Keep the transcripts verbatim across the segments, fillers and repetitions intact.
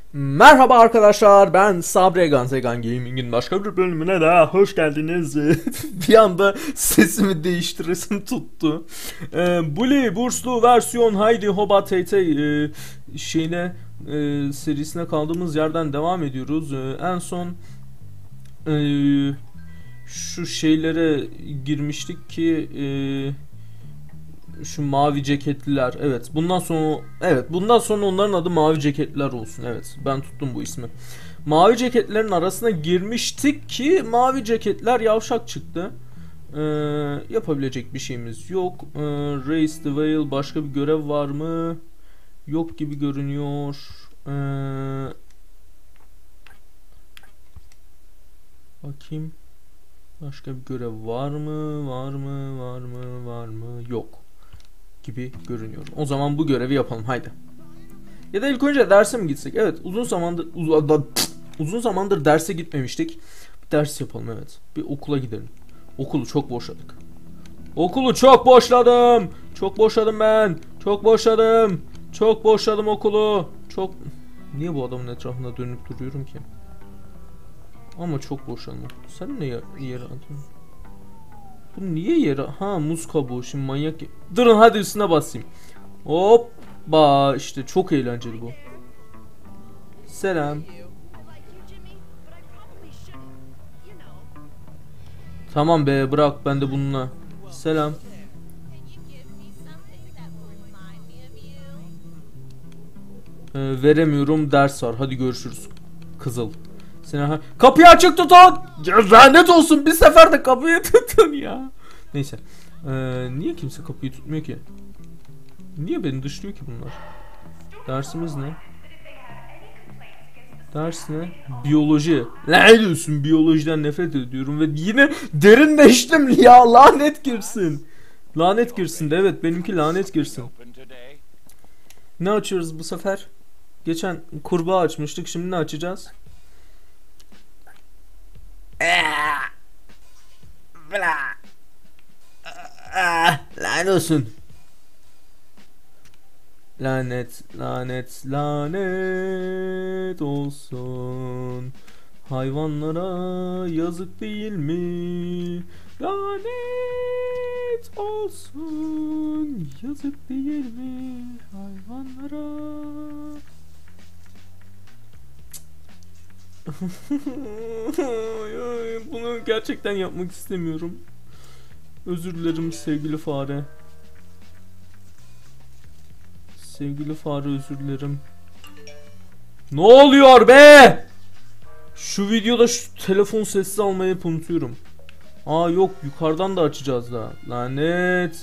Merhaba arkadaşlar, ben Sabri Ganzegan Gaming'in başka bir bölümüne daha hoş geldiniz. Bir anda sesimi değiştiresim tuttu. Ee, Bully burslu versiyon Haydi Hoba T T e, şeyine e, serisine kaldığımız yerden devam ediyoruz. E, en son e, şu şeylere girmiştik ki e, şu mavi ceketliler. Evet, bundan sonra evet, bundan sonra onların adı mavi ceketliler olsun. Evet, ben tuttum bu ismi. Mavi ceketlerin arasına girmiştik ki mavi ceketler yavşak çıktı. Ee, yapabilecek bir şeyimiz yok. Ee, Raise the Veil, başka bir görev var mı? Yok gibi görünüyor. Ee, bakayım. Başka bir görev var mı? Var mı? Var mı? Var mı? Yok gibi görünüyor. O zaman bu görevi yapalım, haydi. Ya da ilk önce derse mi gitsek? Evet, uzun zamandır uz uzun zamandır derse gitmemiştik. Bir ders yapalım, evet. Bir okula gidelim. Okulu çok boşladık. Okulu çok boşladım. Çok boşladım ben. Çok boşladım. Çok boşladım okulu. Çok Niye bu adamın etrafında dönüp duruyorum ki? Ama çok boşladım. Sen ne yere atıyorsun? Bu niye yere? Ha, muz kabuğu. Şimdi manyak. Durun, hadi üstüne basayım. Hoppa, işte çok eğlenceli bu. Selam. Tamam be, bırak ben de bununla. Selam. Ee, veremiyorum, ders var. Hadi görüşürüz. Kızıl. Seni ha kapıyı açık tutun. Ya, lanet olsun, bir seferde kapıyı tutun ya. Neyse. Ee, niye kimse kapıyı tutmuyor ki? Niye beni dışlıyor ki bunlar? Dersimiz ne? Ders ne? Biyoloji. Ne diyorsun? Biyolojiden nefret ediyorum ve yine derinleştim ya, lanet girsin. Lanet girsin de, evet, benimki lanet girsin. Ne açıyoruz bu sefer? Geçen kurbağa açmıştık, şimdi ne açacağız? Lanet olsun. Lanet, lanet, lanet olsun. Hayvanlara yazık değil mi? Lanet olsun. Yazık değil mi hayvanlara? Bunu gerçekten yapmak istemiyorum. Özür dilerim sevgili fare. Sevgili fare, özür dilerim. Ne oluyor be? Şu videoda şu telefon sessiz almayı hep unutuyorum. Aa yok, yukarıdan da açacağız da. Lanet.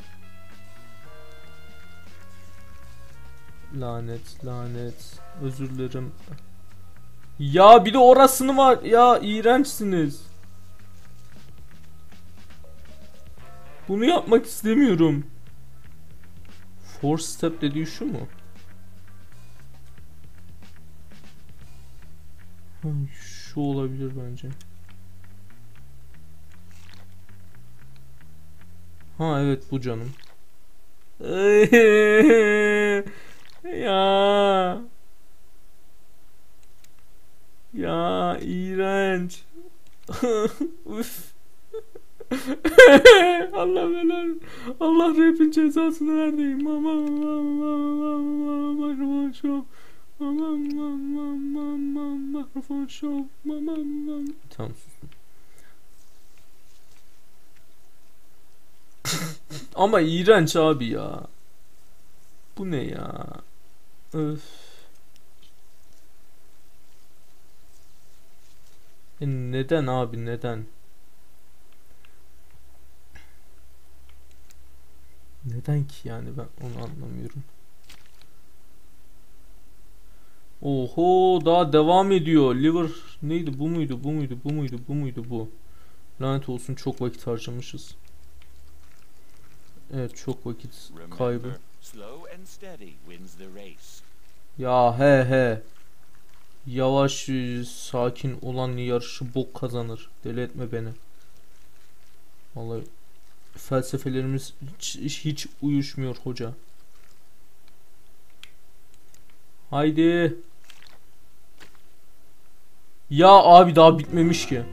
Lanet, lanet. Özür dilerim. Ya bir de orasını var. Ya iğrençsiniz. Bunu yapmak istemiyorum. Force step dediği şu mu? Şu olabilir bence. Ha evet, bu canım. Ya. Ya iğrenç. Üf. Allah belanı. Allah rapin cezasını verdi. Mama mama mama mama mikrofon show. Mama mama mama mikrofon show. Mama mama. Tamam, sustum. Ama iğrenç abi ya. Bu ne ya? Öf. E neden abi, neden? Neden ki yani, ben onu anlamıyorum. Oho, daha devam ediyor. Liver neydi, bu muydu, bu muydu, bu muydu, bu muydu, bu. Lanet olsun, çok vakit harcamışız. Evet, çok vakit kaybı. Ya he he. Yavaş, sakin olan yarışı bok kazanır. Deli etme beni. Vallahi felsefelerimiz hiç, hiç uyuşmuyor hoca. Haydi. Ya abi daha bitmemiş ki.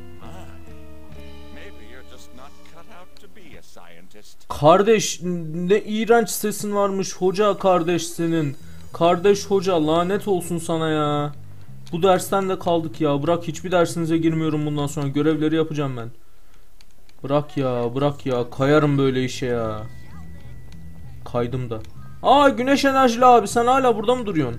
Kardeş ne iğrenç sesin varmış hoca kardeş senin. Kardeş hoca lanet olsun sana ya. Bu dersten de kaldık ya. Bırak hiçbir dersinize girmiyorum bundan sonra. Görevleri yapacağım ben. Bırak ya bırak ya. Kayarım böyle işe ya. Kaydım da. Aa güneş enerjili abi sen hala burada mı duruyorsun?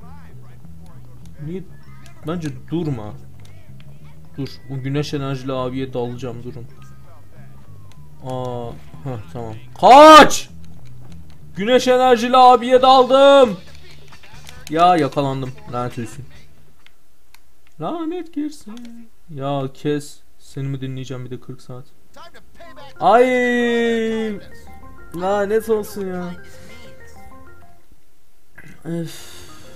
Niye? Bence durma. Dur bu güneş enerjili abiye dalacağım durun. Aa, heh, tamam. Kaç! Güneş enerjili abiye daldım. Ya yakalandım. Lanet olsun. Lanet girsin. Ya kes. Seni mi dinleyeceğim bir de kırk saat. Ay! Lanet olsun ya. Öf.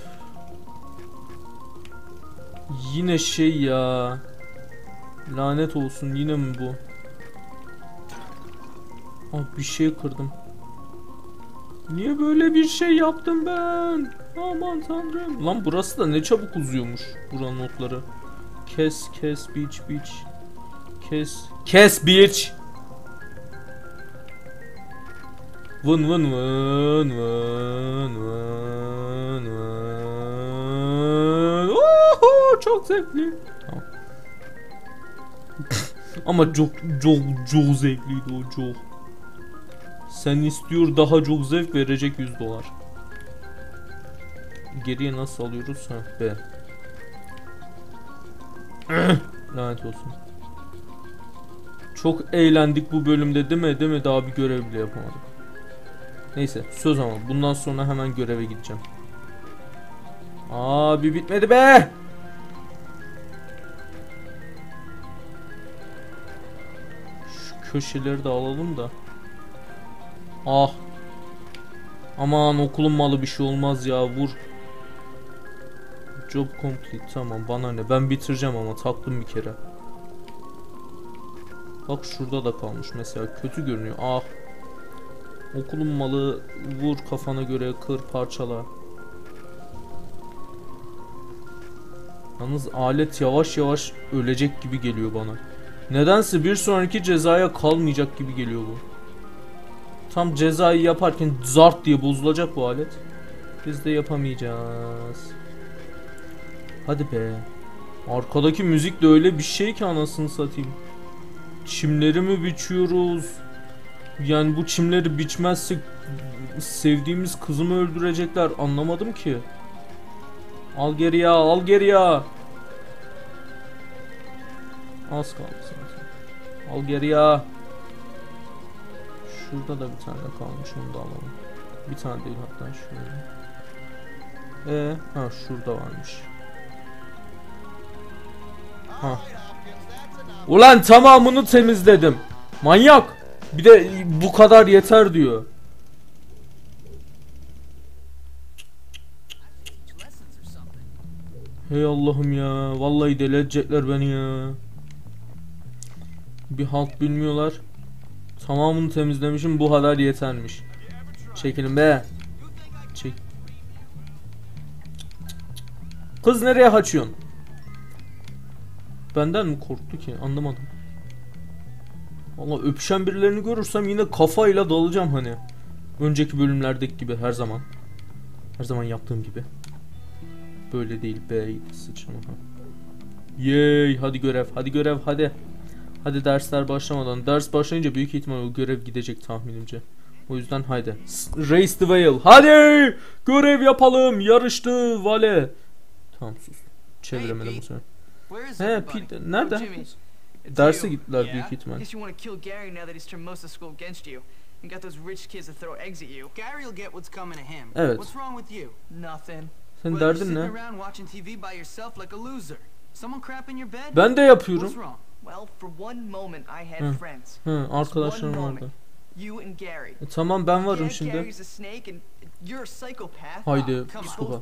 Yine şey ya. Lanet olsun yine mi bu? Ah bir şey kırdım. Niye böyle bir şey yaptım ben? Aman tanrım. Lan burası da ne çabuk uzuyormuş. Buranın notları. Kes kes bitch bitch. Kes. Kes bitch. Vın vın vın vın vın vın. Oho, çok zevkli. Tamam. Ama çok çok çok zevkliydi o çok. Sen istiyor daha çok zevk verecek yüz dolar. Geriye nasıl alıyoruz? Ha be. Lanet olsun. Çok eğlendik bu bölümde değil mi? Değil mi? Daha bir görev bile yapamadık. Neyse söz ama bundan sonra hemen göreve gideceğim. Abi bitmedi be. Şu köşeleri de alalım da. Ah. Aman okulun malı bir şey olmaz ya vur. Job complete tamam bana ne ben bitireceğim ama taktım bir kere. Bak şurada da kalmış mesela kötü görünüyor ah. Okulun malı vur kafana göre kır parçala. Yalnız alet yavaş yavaş ölecek gibi geliyor bana. Nedense bir sonraki cezaya kalmayacak gibi geliyor bu. Tam cezayı yaparken zart diye bozulacak bu alet. Biz de yapamayacağız. Hadi be. Arkadaki müzik de öyle bir şey ki anasını satayım. Çimleri mi biçiyoruz? Yani bu çimleri biçmezsek sevdiğimiz kızımı öldürecekler. Anlamadım ki. Al geriye al geriye. Az kaldı zaten. Al geriye. Şurada da bir tane kalmış onu da alalım. Bir tane değil hatta şöyle. Ee, ha şurada varmış. Ha. Ulan tamamını temizledim. Manyak. Bir de bu kadar yeter diyor. Hey Allah'ım ya. Vallahi deli edecekler beni ya. Bir halt bilmiyorlar. Tamamını temizlemişim bu kadar yetermiş. Çekilin be. Çek. Kız nereye kaçıyorsun? Benden mi korktu ki? Anlamadım. Vallahi öpüşen birilerini görürsem yine kafayla dalacağım hani. Önceki bölümlerdeki gibi her zaman. Her zaman yaptığım gibi. Böyle değil be sıçrama. Yey hadi görev hadi görev hadi. Hadi dersler başlamadan. Ders başlayınca büyük ihtimal o görev gidecek tahminimce. O yüzden haydi. Race the whale. Hadi! Görev yapalım. Yarıştı vale. Tamam sus. Çeviremedim bu sefer. He Pete nerede? Derse gittiler büyük ihtimal. Evet. Senin derdin ne? Ben de yapıyorum. Hı, hı arkadaşlarım vardı. E, tamam ben varım şimdi. Haydi psikopat.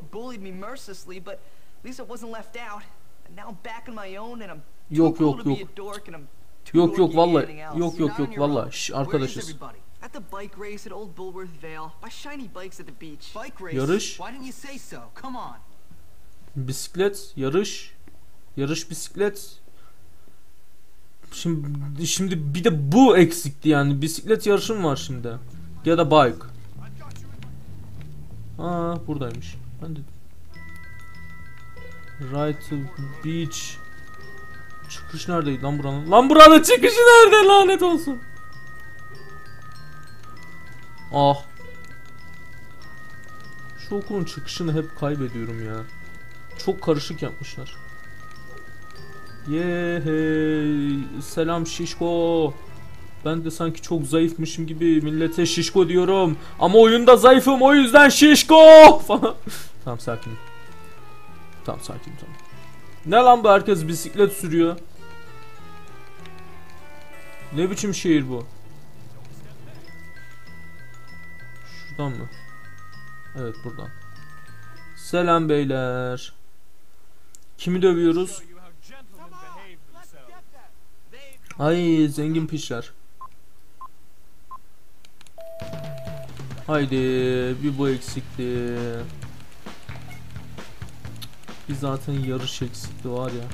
Yok yok yok. Yok yok vallahi. Yok yok yok vallahi. Şş, arkadaşız. Yarış. Bisiklet yarış. Yarış bisiklet. Şimdi şimdi bir de bu eksikti yani. Bisiklet yarışım var şimdi. Ya da bike. Aa buradaymış. Ben de Ride to beach. Çıkış neredeydi lan buranın? Lan buranın çıkışı nerede, lanet olsun. Ah. Şu okulun çıkışını hep kaybediyorum ya. Çok karışık yapmışlar. Yehey. Selam şişko. Ben de sanki çok zayıfmışım gibi millete şişko diyorum. Ama oyunda zayıfım, o yüzden şişko falan. Tamam sakin. Tamam sakin tamam. Ne lan bu, herkes bisiklet sürüyor. Ne biçim şehir bu? Şuradan mı? Evet buradan. Selam beyler. Kimi dövüyoruz? Ay zengin pişler. Haydi bir bu eksikti. Bir zaten yarış eksikti var ya.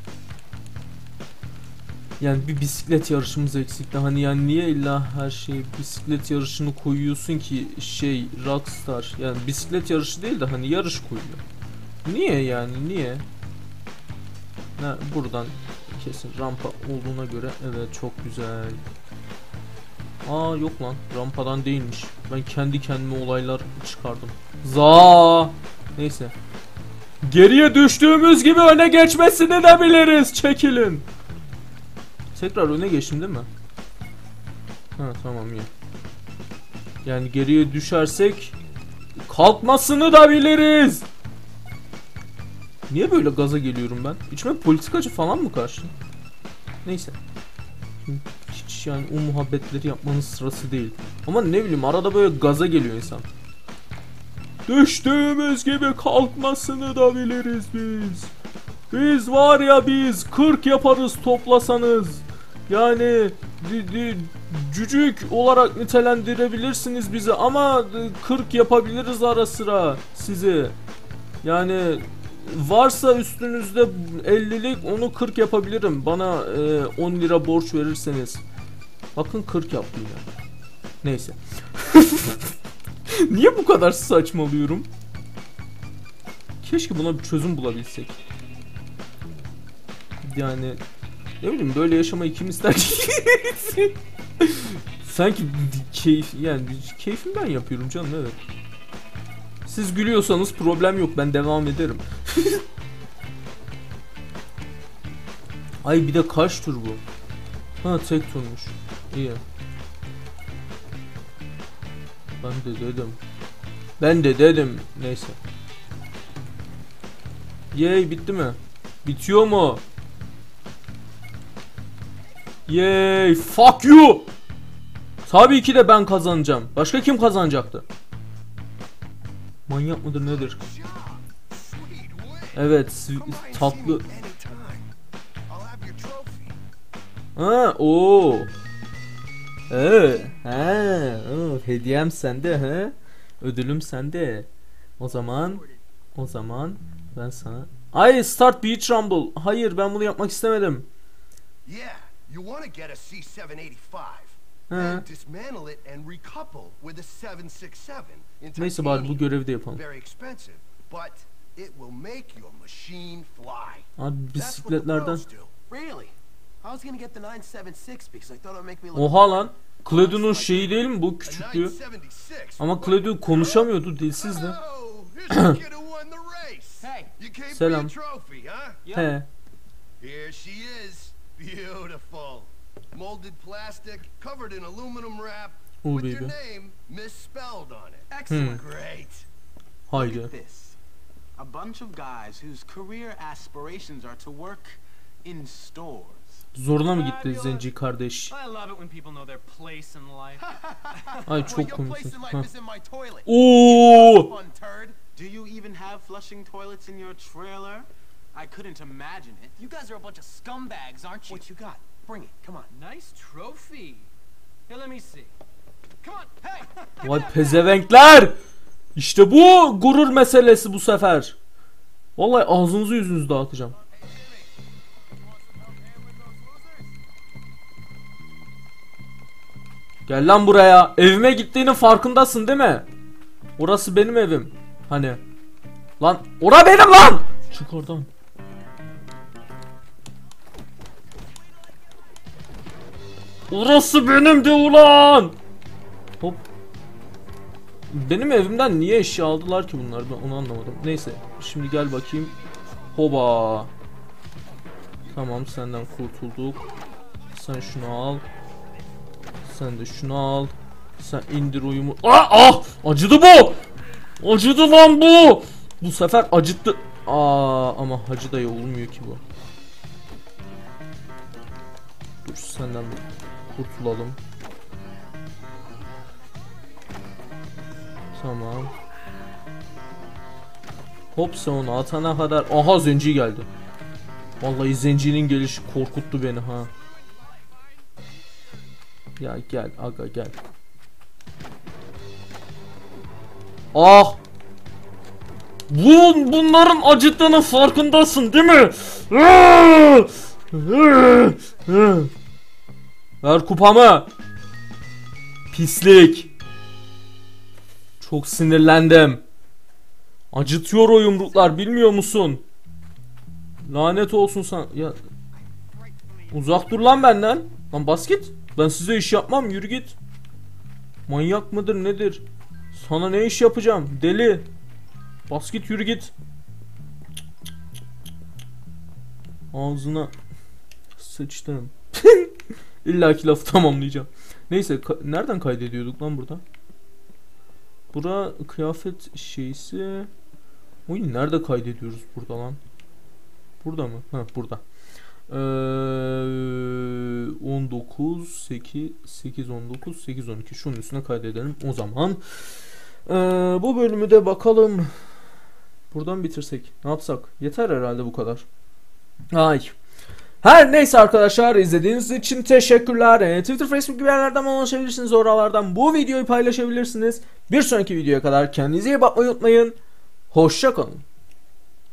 Yani bir bisiklet yarışımız eksikti. Hani yani niye illa her şey bisiklet yarışını koyuyorsun ki, şey Rockstar. Yani bisiklet yarışı değil de hani yarış koyuyor. Niye yani niye? Ha, buradan kesin rampa olduğuna göre evet çok güzel. Aa yok lan, rampadan değilmiş. Ben kendi kendime olaylar çıkardım. Za. Neyse. Geriye düştüğümüz gibi öne geçmesini de biliriz. Çekilin. Tekrar öne geçtim değil mi? Ha tamam iyi. Yani geriye düşersek kalkmasını da biliriz. Niye böyle gaza geliyorum ben? İçime politikacı falan mı karşı? Neyse. Hiç yani o muhabbetleri yapmanın sırası değil. Ama ne bileyim arada böyle gaza geliyor insan. Düştüğümüz gibi kalkmasını da biliriz biz. Biz var ya biz kırk yaparız toplasanız. Yani di, di, cücük olarak nitelendirebilirsiniz bizi ama kırk yapabiliriz ara sıra sizi. Yani varsa üstünüzde ellilik onu kırk yapabilirim. Bana e, on lira borç verirseniz. Bakın kırk yaptım ya. Neyse. Niye bu kadar saçmalıyorum? Keşke buna bir çözüm bulabilsek. Yani ne bileyim böyle yaşamayı kim ister ki? Sanki keyif yani keyfimden yapıyorum canım, evet. Siz gülüyorsanız problem yok, ben devam ederim. Ay bir de kaç tur bu? Ha tek turmuş. İyi. Ben de dedim. Ben de dedim. Neyse. Yay bitti mi? Bitiyor mu? Yay fuck you. Tabii ki de ben kazanacağım. Başka kim kazanacaktı? Manyak mıdır nedir? Evet tatlı. Ha o. Ee, ha, oh, hediyem sende ha. Ödülüm sende. O zaman o zaman ben sana. Ay start beach rumble. Hayır ben bunu yapmak istemedim. Yeah, you want to get a C seven eighty-five. Ha. Then dismantle it and recouple with a seven sixty-seven. in Neyse bari bu titanium. görevi de yapalım. Very expensive, but it will make your machine fly. Abi That's what the bisikletlerden. pros do. Really? I was gonna get the nine seventy-six because I thought it would make me look. Oha lan. Claude'un şeyi değil mi bu A küçüklüğü? nine seventy-six. Ama Claude konuşamıyordu, dilsizdi. Oh, here's the kid who won the race. Hey. You came for Selam. your trophy, huh? He. Here she is. Beautiful. Molded plastic, covered in aluminum wrap, Oh, with your baby. name misspelled on it. Excellent. Great. Look Haydi. at this. A bunch of guys whose career aspirations are to work in stores. Zoruna mı gitti zenci kardeş? I love it when people know their place in life. Ay Well, çok your place komiksin. in life Heh. is in my toilet. Oo! Fun turd. Do you even have flushing toilets in your trailer? I couldn't imagine it. You guys are a bunch of scumbags, aren't you? What you got? Bring it. Come on. Nice trophy. Here, let me see. Come on, hey! Vay pezevenkler! İşte bu gurur meselesi bu sefer. Vallahi ağzınızı yüzünüzü dağıtacağım. Gel lan buraya. Evime gittiğinin farkındasın değil mi? Orası benim evim. Hani. Lan ora benim lan. Çık oradan. Orası benim de ulan. Hop. Benim evimden niye eşya aldılar ki bunlar? Ben onu anlamadım. Neyse. Şimdi gel bakayım. Hoba. Tamam, senden kurtulduk. Sen şunu al. Sen de şunu al. Sen indir uyumu. Ah, ah! Acıdı bu. Acıdı lan bu. Bu sefer acıttı. Aa, ama hacı dayı olmuyor ki bu. Dur, senden kurtulalım. Tamam. Hop, sen onu atana kadar. Aha, zenci geldi. Vallahi zencinin gelişi korkuttu beni ha. Ya gel aga gel. Ah! Bun bunların acıttığının farkındasın değil mi? Ver kupamı. Pislik. Çok sinirlendim. Acıtıyor o yumruklar, bilmiyor musun? Lanet olsun sen. Ya uzak dur lan benden. Lan bas git. Ben size iş yapmam, yürü git. Manyak mıdır nedir? Sana ne iş yapacağım deli. Bas git, yürü git. Ağzına sıçtım. İlla ki lafı tamamlayacağım. Neyse, ka nereden kaydediyorduk lan burada? Bura kıyafet şeysi. Oyun nerede kaydediyoruz burada lan? Burada mı? Ha, burada. Ee, on dokuz sekiz sekiz on dokuz sekiz on iki, şunun üstüne kaydedelim o zaman. Ee, bu bölümü de bakalım buradan bitirsek ne yapsak? Yeter herhalde bu kadar. Ay. Her neyse arkadaşlar, izlediğiniz için teşekkürler. Ee, Twitter, Facebook gibi yerlerden ulaşabilirsiniz, oralardan bu videoyu paylaşabilirsiniz. Bir sonraki videoya kadar kendinize iyi bakmayı unutmayın. Hoşça kalın.